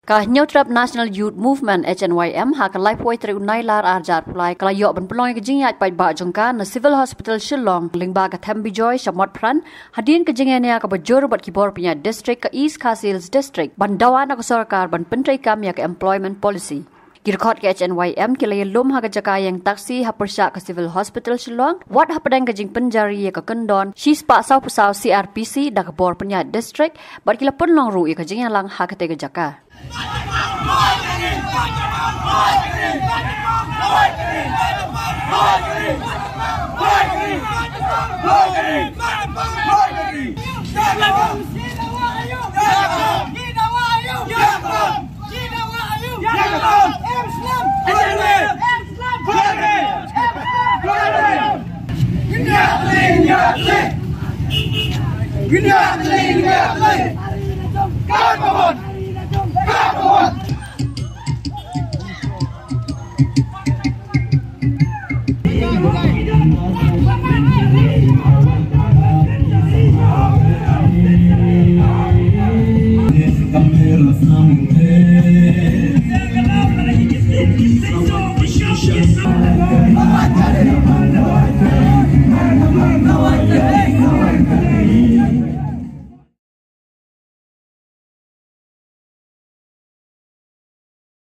Ka Neutrap National Youth Movement HNYM ha ka lai poi tri unai lar arjat pulai kala yo ban peloi ke jingïat pai ba jongka na Civil Hospital Shillong lingba ka Thambi Joy Shamot Pran Hadien ke jingïania ka bajor bat kibor pynïaid district ka East Khasils district ban dawan ka sarkar ban pentrai kam ya ka employment policy. Kirkot ke HNYM kilay lum ha ka jakayang taksi ha persya ka Civil Hospital Shillong wat ha padang ka jing penjari ka kendon shis pa saw pusaw CRPC da ka bor pynïaid district bat kila pun long ru ka jingyan lang ha ka te ka jaka.